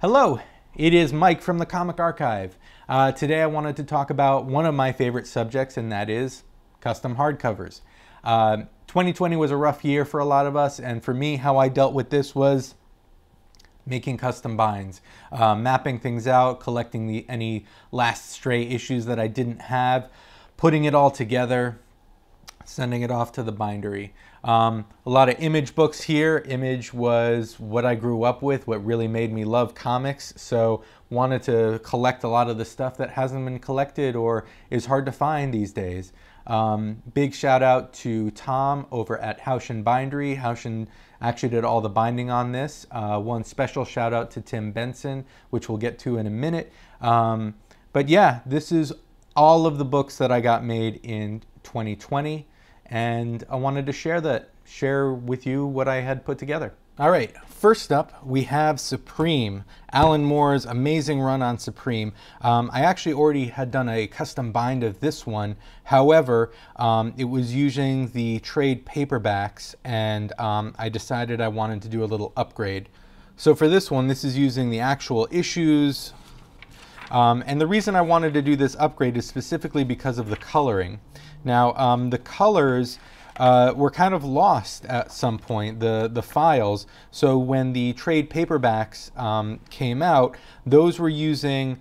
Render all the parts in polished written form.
Hello, it is Mike from the Comic Archive. Today I wanted to talk about one of my favorite subjects, and that is custom hardcovers. 2020 was a rough year for a lot of us, and for me, how I dealt with this was making custom binds, mapping things out, collecting any last stray issues that I didn't have, putting it all together, sending it off to the bindery. A lot of Image books here. Image was what I grew up with, what really made me love comics, so wanted to collect a lot of the stuff that hasn't been collected or is hard to find these days. Big shout out to Tom over at Houchen Bindery. Houchen actually did all the binding on this. One special shout out to Tim Benson, which we'll get to in a minute. But yeah, this is all of the books that I got made in 2020. And I wanted to share with you what I had put together. All right, first up we have Supreme, Alan Moore's amazing run on Supreme. I actually already had done a custom bind of this one. However, it was using the trade paperbacks, and I decided I wanted to do a little upgrade. So for this one, this is using the actual issues. And the reason I wanted to do this upgrade is specifically because of the coloring. Now, the colors were kind of lost at some point, the files. So when the trade paperbacks came out, those were using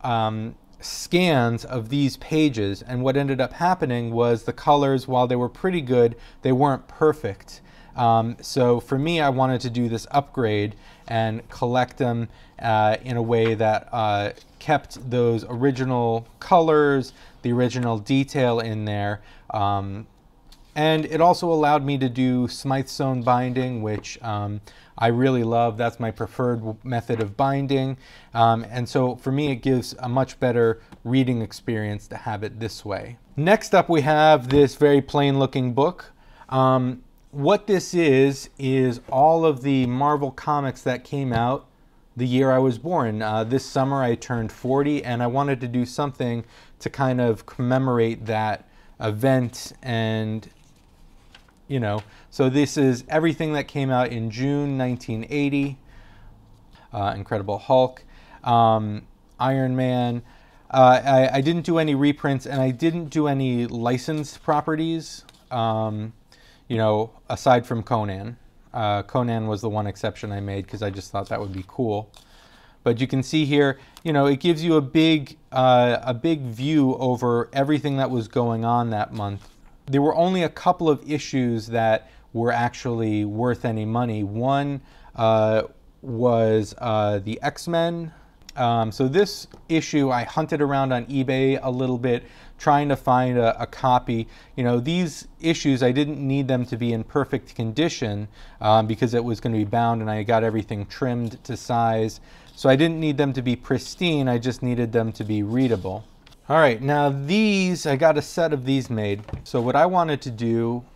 scans of these pages. And what ended up happening was the colors, while they were pretty good, they weren't perfect. So for me, I wanted to do this upgrade and collect them in a way that kept those original colors, the original detail in there. And it also allowed me to do Smythe Sewn binding, which I really love. That's my preferred method of binding. And so for me, it gives a much better reading experience to have it this way. Next up, we have this very plain looking book. What this is all of the Marvel comics that came out the year I was born. This summer I turned 40, and I wanted to do something to kind of commemorate that event. And you know, so this is everything that came out in June 1980. Incredible Hulk, Iron Man. I didn't do any reprints, and I didn't do any licensed properties, you know, aside from Conan. Conan was the one exception I made because I just thought that would be cool. But you can see here, you know, it gives you a big view over everything that was going on that month. There were only a couple of issues that were actually worth any money. One was the X-Men. So this issue, I hunted around on eBay a little bit, trying to find a copy. You know, these issues, I didn't need them to be in perfect condition because it was going to be bound, and I got everything trimmed to size. So I didn't need them to be pristine, I just needed them to be readable. All right, now these, I got a set of these made. So what I wanted to do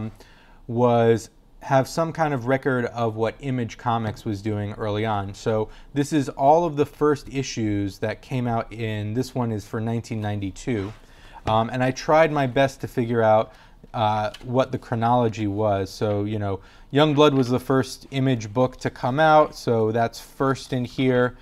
was have some kind of record of what Image Comics was doing early on. So this is all of the first issues that came out in, this one is for 1992. And I tried my best to figure out what the chronology was. So, you know, Youngblood was the first Image book to come out, so that's first in here.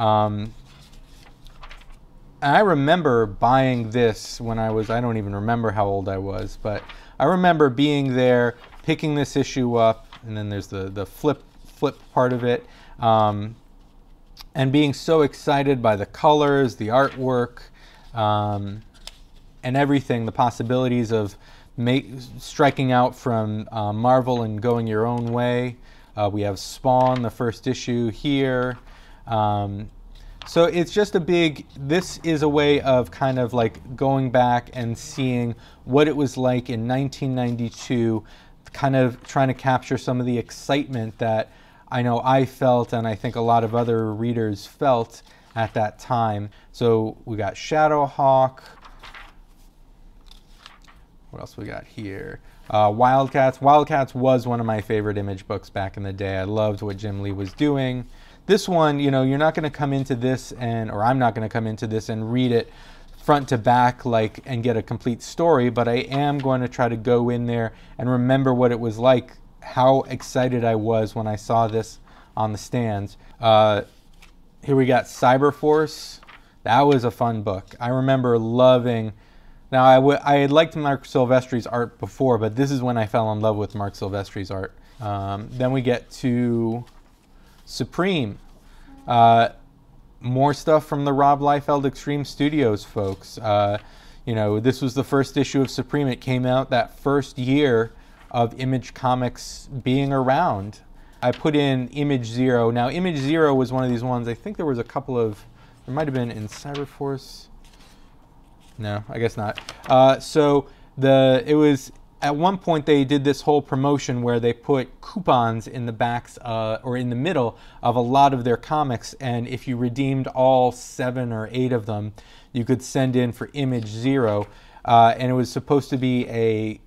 I remember buying this when I don't even remember how old I was, but I remember being there, picking this issue up, and then there's the flip part of it, and being so excited by the colors, the artwork, and everything, the possibilities of striking out from Marvel and going your own way. We have Spawn, the first issue here. So it's just this is a way of kind of like going back and seeing what it was like in 1992, kind of trying to capture some of the excitement that I know I felt, and I think a lot of other readers felt at that time. So we got Shadowhawk. What else we got here? Wildcats. Wildcats was one of my favorite Image books back in the day. I loved what Jim Lee was doing. This one, you know, you're not going to come into this or I'm not going to come into this and read it front to back and get a complete story, but I am going to try to go in there and remember what it was like, how excited I was when I saw this on the stands. Here we got Cyberforce. That was a fun book. I remember loving. Now, I had liked Mark Silvestri's art before, but this is when I fell in love with Mark Silvestri's art. Then we get to Supreme. More stuff from the Rob Liefeld Extreme Studios folks. You know, this was the first issue of Supreme. It came out that first year of Image Comics being around. I put in Image Zero. Now, Image Zero was one of these ones. I think there was a couple of, there might have been in Cyberforce. No, I guess not. It was, at one point they did this whole promotion where they put coupons in the backs or in the middle of a lot of their comics, and if you redeemed all 7 or 8 of them, you could send in for Image Zero, and it was supposed to be a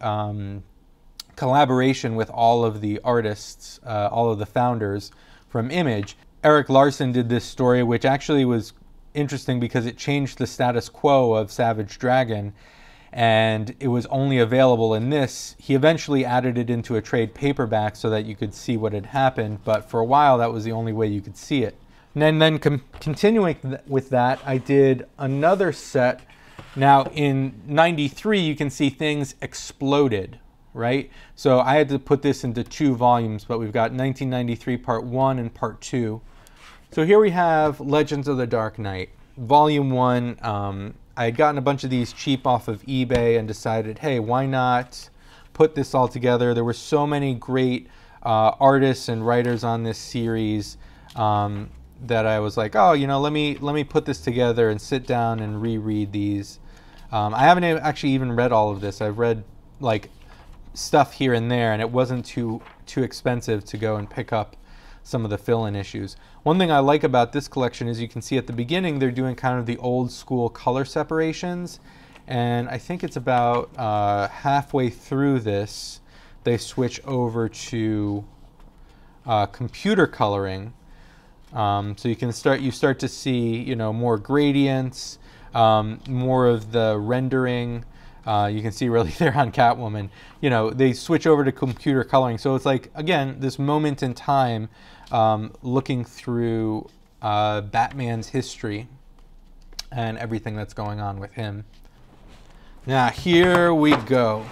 collaboration with all of the artists, all of the founders from Image. Eric Larson did this story, which actually was interesting because it changed the status quo of Savage Dragon, and it was only available in this. He eventually added it into a trade paperback so that you could see what had happened, but for a while that was the only way you could see it. And then continuing with that, I did another set. Now in '93 you can see things exploded, right? So I had to put this into 2 volumes, but we've got 1993 Part 1 and Part 2. So here we have Legends of the Dark Knight, Volume 1. I had gotten a bunch of these cheap off of eBay and decided, hey, why not put this all together? There were so many great artists and writers on this series that I was like, oh, you know, let me put this together and sit down and reread these. I haven't actually even read all of this. I've read like stuff here and there, and it wasn't too expensive to go and pick up some of the fill-in issues. One thing I like about this collection is you can see at the beginning they're doing kind of the old school color separations, and I think it's about halfway through this they switch over to computer coloring. So you start to see, you know, more gradients, more of the rendering. You can see really there on Catwoman, you know, they switch over to computer coloring. So it's like, again, this moment in time, looking through Batman's history and everything that's going on with him. Now here we go.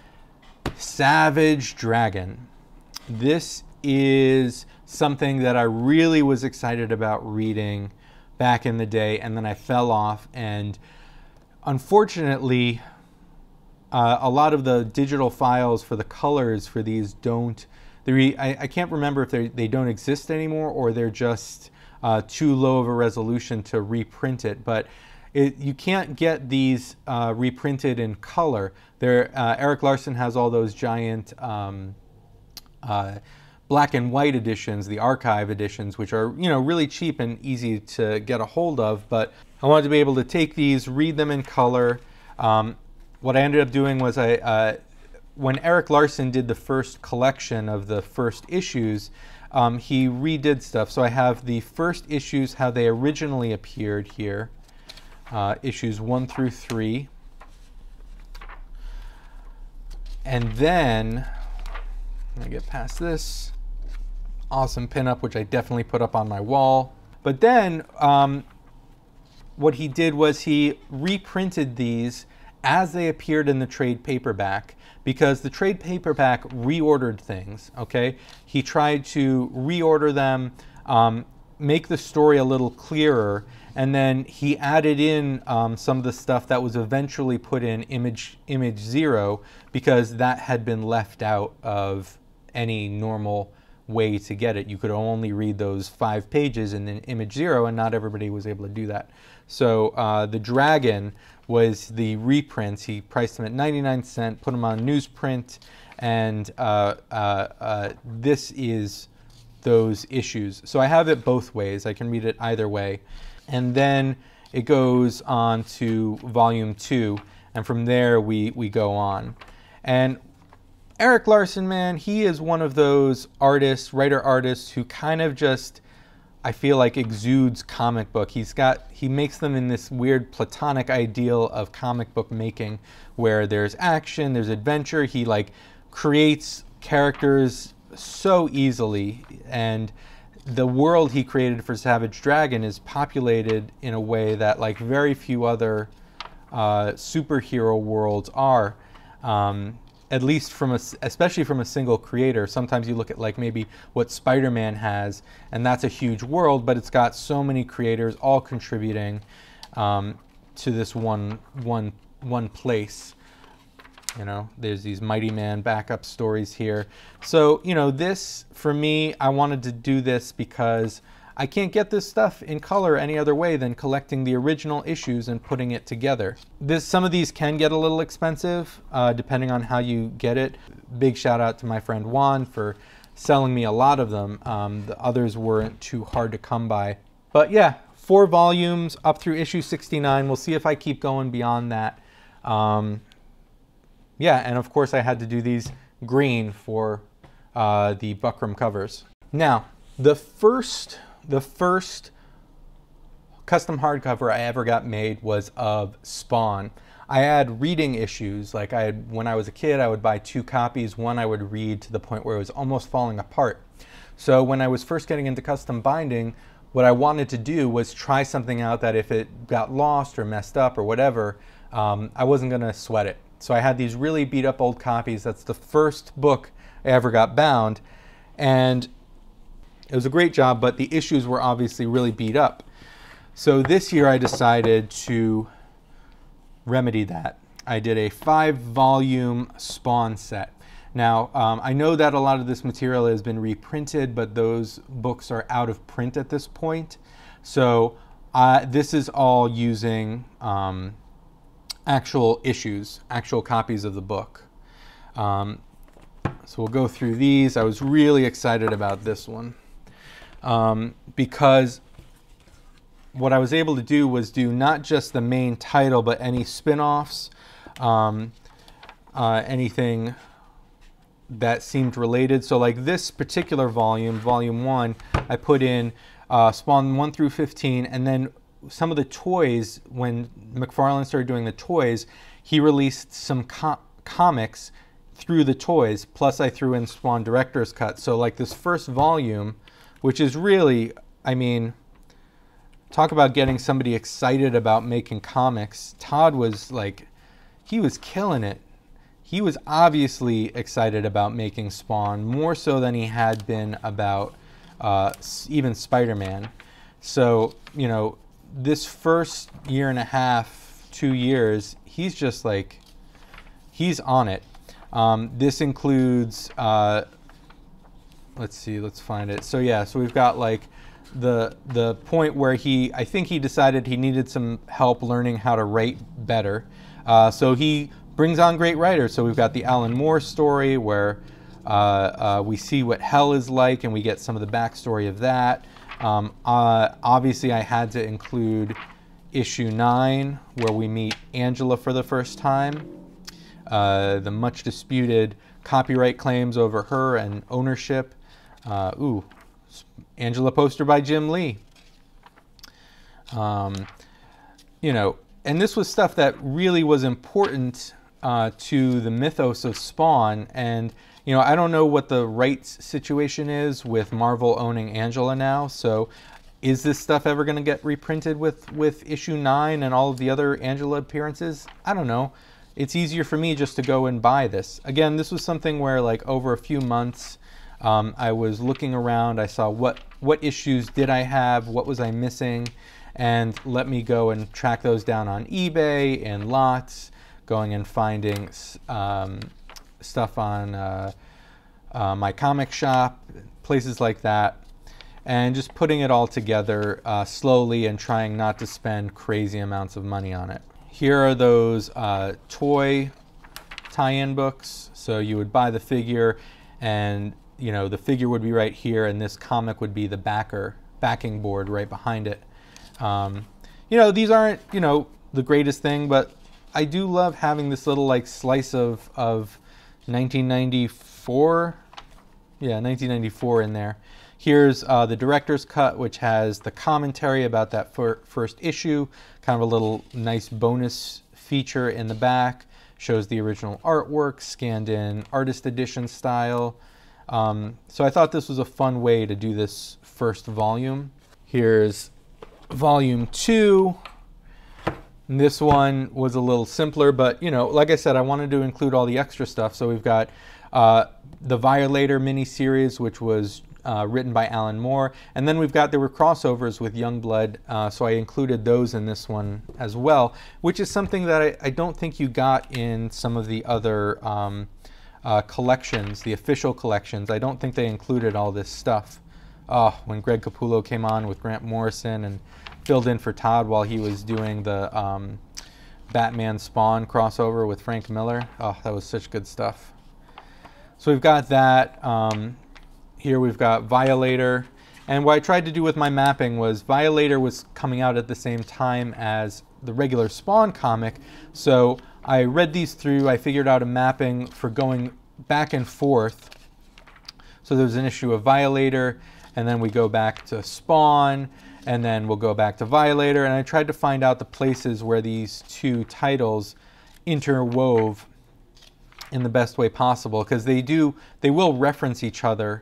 Savage Dragon. This is something that I really was excited about reading back in the day, and then I fell off, and unfortunately a lot of the digital files for the colors for these don't, I can't remember if they don't exist anymore or they're just too low of a resolution to reprint it, but you can't get these reprinted in color. Eric Larson has all those giant black and white editions, the archive editions, which are, you know, really cheap and easy to get a hold of, but I wanted to be able to take these, read them in color. What I ended up doing was when Eric Larson did the first collection of the first issues, he redid stuff. So I have the first issues, how they originally appeared here, issues 1 through 3. And then, let me get past this. Awesome pinup, which I definitely put up on my wall. But then, what he did was he reprinted these as they appeared in the trade paperback, because the trade paperback reordered things, okay? He tried to reorder them, make the story a little clearer, and then he added in some of the stuff that was eventually put in Image Zero, because that had been left out of any normal way to get it. You could only read those 5 pages in Image Zero, and not everybody was able to do that. So the Dragon was the reprints. He priced them at 99¢, put them on newsprint, and this is those issues. So I have it both ways. I can read it either way. And then it goes on to volume 2, and from there we go on. And Eric Larson, man, he is one of those artists, writer-artists, who kind of just, I feel like, exudes comic book. He makes them in this weird platonic ideal of comic book making, where there's action, there's adventure. He like creates characters so easily, and the world he created for Savage Dragon is populated in a way that like very few other superhero worlds are. At least especially from a single creator. Sometimes you look at like maybe what Spider-Man has, and that's a huge world, but it's got so many creators all contributing to this one place. You know, there's these Mighty Man backup stories here. So, you know, this, for me, I wanted to do this because I can't get this stuff in color any other way than collecting the original issues and putting it together. Some of these can get a little expensive, depending on how you get it. Big shout out to my friend Juan for selling me a lot of them. The others weren't too hard to come by. But yeah, 4 volumes up through issue 69. We'll see if I keep going beyond that. Yeah, and of course I had to do these green for the Buckram covers. Now, the first custom hardcover I ever got made was of Spawn. I had reading issues. Like when I was a kid, I would buy 2 copies. One I would read to the point where it was almost falling apart. So when I was first getting into custom binding, what I wanted to do was try something out that if it got lost or messed up or whatever, I wasn't gonna sweat it. So I had these really beat up old copies. That's the first book I ever got bound. And it was a great job, but the issues were obviously really beat up. So this year I decided to remedy that. I did a 5-volume Spawn set. Now, I know that a lot of this material has been reprinted, but those books are out of print at this point. So this is all using actual issues, actual copies of the book. So we'll go through these. I was really excited about this one because what I was able to do was do not just the main title, but any spin-offs, anything that seemed related. So like this particular volume, volume 1, I put in Spawn 1 through 15, and then some of the toys, when McFarlane started doing the toys, he released some comics through the toys, plus I threw in Spawn Director's Cut. So like this first volume, which is really, I mean, talk about getting somebody excited about making comics. Todd was like, he was killing it. He was obviously excited about making Spawn, more so than he had been about even Spider-Man. So, you know, this first year and a half, 2 years, he's just like, he's on it. This includes, let's see, let's find it. So yeah, so we've got like the point where I think he decided he needed some help learning how to write better. So he brings on great writers. So we've got the Alan Moore story where we see what hell is like and we get some of the backstory of that. Obviously I had to include issue 9 where we meet Angela for the first time. The much disputed copyright claims over her and ownership. Angela poster by Jim Lee. You know, and this was stuff that really was important to the mythos of Spawn. And you know, I don't know what the rights situation is with Marvel owning Angela now. So is this stuff ever going to get reprinted with issue 9 and all of the other Angela appearances? I don't know. It's easier for me just to go and buy this. Again, this was something where like over a few months, I was looking around. I saw what issues did I have, what was I missing, and let me go and track those down on eBay and lots, going and finding stuff on my comic shop, places like that, and just putting it all together slowly and trying not to spend crazy amounts of money on it. Here are those toy tie-in books. So you would buy the figure and you know the figure would be right here and this comic would be the backing board right behind it. You know, these aren't, you know, the greatest thing, but I do love having this little like slice of 1994. Yeah, 1994 in there. Here's the director's cut, which has the commentary about that first issue, kind of a little nice bonus feature in the back. Shows the original artwork, scanned in artist edition style. So I thought this was a fun way to do this first volume. Here's volume 2. And this one was a little simpler, but you know, like I said, I wanted to include all the extra stuff. So we've got the Violator miniseries, which was written by Alan Moore, and then there were crossovers with Youngblood, so I included those in this one as well, which is something that I don't think you got in some of the other collections, the official collections. I don't think they included all this stuff. When Greg Capullo came on with Grant Morrison and filled in for Todd while he was doing the Batman Spawn crossover with Frank Miller. Oh, that was such good stuff. So we've got that. Here we've got Violator. And what I tried to do with my mapping was Violator was coming out at the same time as the regular Spawn comic. So I read these through. I figured out a mapping for going back and forth. So there's an issue of Violator, and then we go back to Spawn, and then we'll go back to Violator, and I tried to find out the places where these two titles interwove in the best way possible, because they will reference each other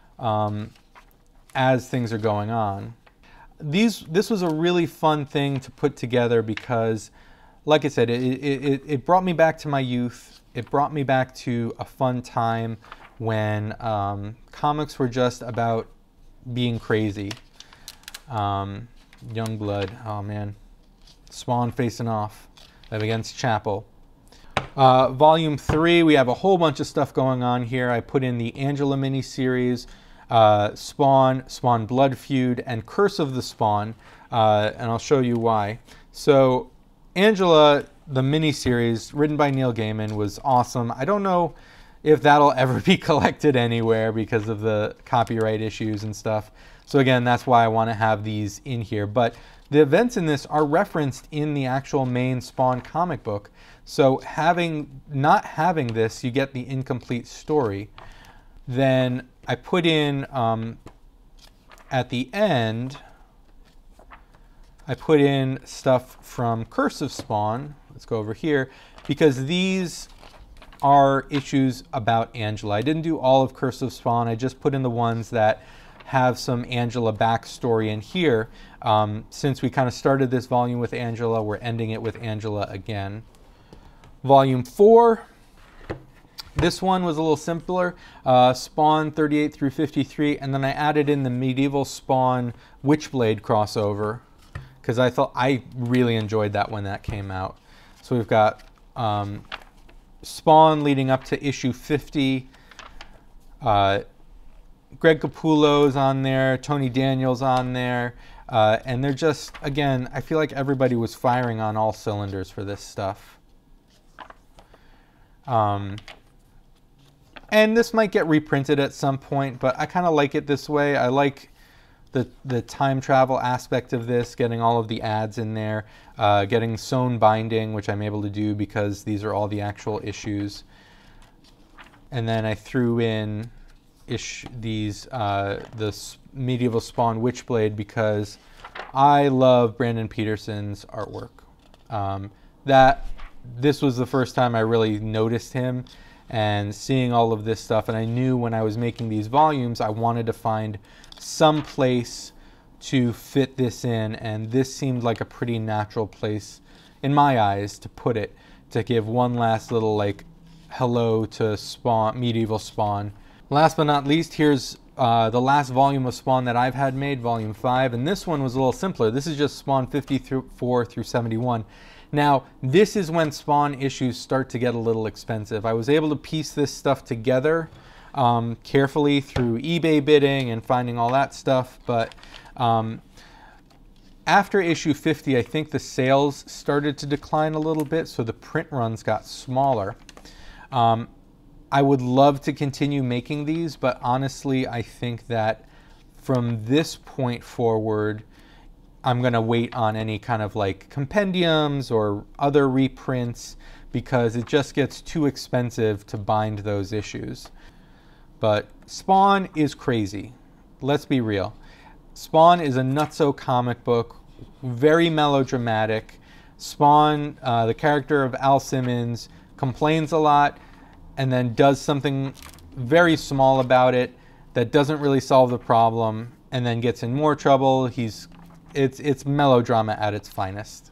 as things are going on. This was a really fun thing to put together because, like I said, it brought me back to my youth. It brought me back to a fun time when comics were just about being crazy. Youngblood, oh man. Spawn facing off against Chapel. Volume 3, we have a whole bunch of stuff going on here. I put in the Angela miniseries, Spawn Blood Feud, and Curse of the Spawn, and I'll show you why. So Angela, the miniseries, written by Neil Gaiman, was awesome. I don't know if that'll ever be collected anywhere because of the copyright issues and stuff. So again, that's why I want to have these in here. But the events in this are referenced in the actual main Spawn comic book. So not having this, you get the incomplete story. Then I put in, at the end, I put in stuff from Curse of Spawn. Let's go over here, because these are issues about Angela. I didn't do all of Curse of Spawn. I just put in the ones that have some Angela backstory in here. Since we kind of started this volume with Angela, we're ending it with Angela again. Volume 4. This one was a little simpler. Spawn 38 through 53, and then I added in the medieval Spawn Witchblade crossover because I really enjoyed that when that came out. So we've got Spawn leading up to issue 50. Greg Capullo's on there, Tony Daniel's on there, and they're just, again, I feel like everybody was firing on all cylinders for this stuff. And this might get reprinted at some point, but I kind of like it this way. I like the time travel aspect of this, getting all of the ads in there, getting sewn binding, which I'm able to do because these are all the actual issues. And then I threw in this medieval Spawn Witchblade because I love Brandon Peterson's artwork. This was the first time I really noticed him, and seeing all of this stuff, and I knew when I was making these volumes I wanted to find some place to fit this in, and this seemed like a pretty natural place in my eyes to put it, to give one last little like hello to Spawn, medieval Spawn. Last but not least, here's the last volume of Spawn that I've had made, volume 5, and this one was a little simpler. This is just Spawn 54 through 71. Now, this is when Spawn issues start to get a little expensive. I was able to piece this stuff together carefully through eBay bidding and finding all that stuff, but after issue 50, I think the sales started to decline a little bit, so the print runs got smaller. I would love to continue making these, but honestly, I think that from this point forward, I'm going to wait on any kind of like compendiums or other reprints because it just gets too expensive to bind those issues. But Spawn is crazy. Let's be real. Spawn is a nutso comic book, very melodramatic. Spawn, the character of Al Simmons, complains a lot and then does something very small about it, that doesn't really solve the problem, and then gets in more trouble. It's melodrama at its finest.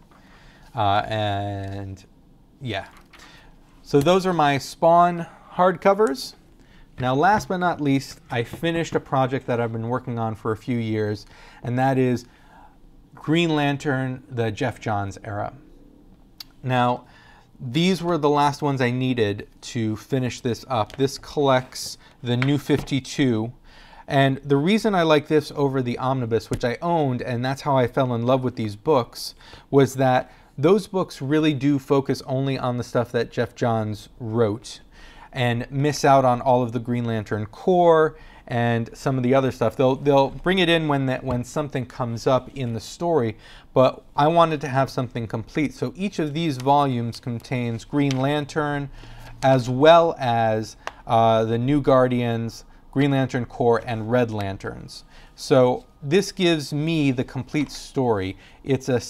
And yeah. So those are my Spawn hardcovers. Now, last but not least, I finished a project that I've been working on for a few years, and that is Green Lantern, the Geoff Johns era. Now, these were the last ones I needed to finish this up. This collects the New 52. And the reason I like this over the Omnibus, which I owned, and that's how I fell in love with these books, was that those books really do focus only on the stuff that Geoff Johns wrote and miss out on all of the Green Lantern Corps and some of the other stuff. They'll bring it in when something comes up in the story, but I wanted to have something complete. So each of these volumes contains Green Lantern as well as the New Guardians, Green Lantern Corps, and Red Lanterns. So this gives me the complete story. It's a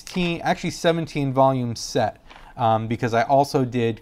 17 volume set, because I also did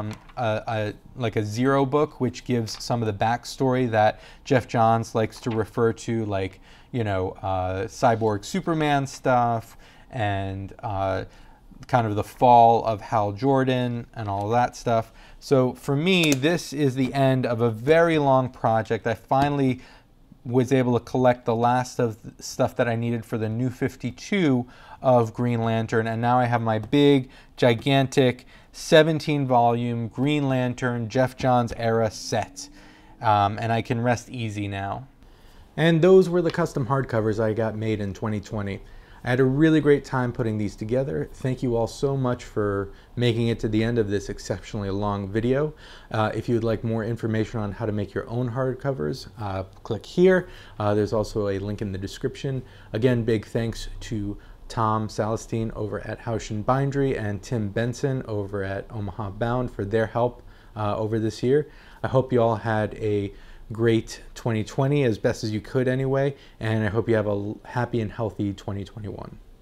like a zero book, which gives some of the backstory that Geoff Johns likes to refer to, like, you know, Cyborg Superman stuff, and kind of the fall of Hal Jordan and all that stuff. So for me, this is the end of a very long project. I finally was able to collect the last of the stuff that I needed for the New 52 of Green Lantern, and now I have my big, gigantic 17-volume Green Lantern Geoff Johns era set, and I can rest easy now. And those were the custom hardcovers I got made in 2020. I had a really great time putting these together. Thank you all so much for making it to the end of this exceptionally long video. If you would like more information on how to make your own hardcovers, click here. There's also a link in the description. Again, big thanks to Tom Salestein over at Haushin Bindery and Tim Benson over at Omaha Bound for their help over this year. I hope you all had a great 2020, as best as you could anyway, and I hope you have a happy and healthy 2021.